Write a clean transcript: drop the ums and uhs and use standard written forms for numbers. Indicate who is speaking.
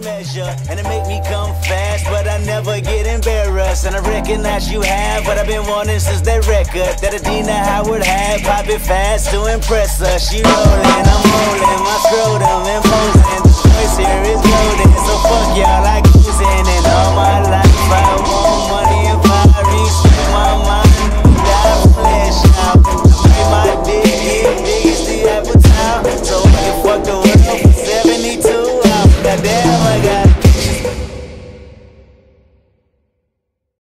Speaker 1: measure, and it make me come fast, but I never get embarrassed. And I recognize you have what I've been wanting since that record that Adina Howard had. Pop it fast to impress her. She rolling, I'm rolling, my scrotum imposing. The voice here is loaded, so fuck y'all, I cruising. And all my life I want money and power, respect my mind, die flesh out. Pray my dick hit biggest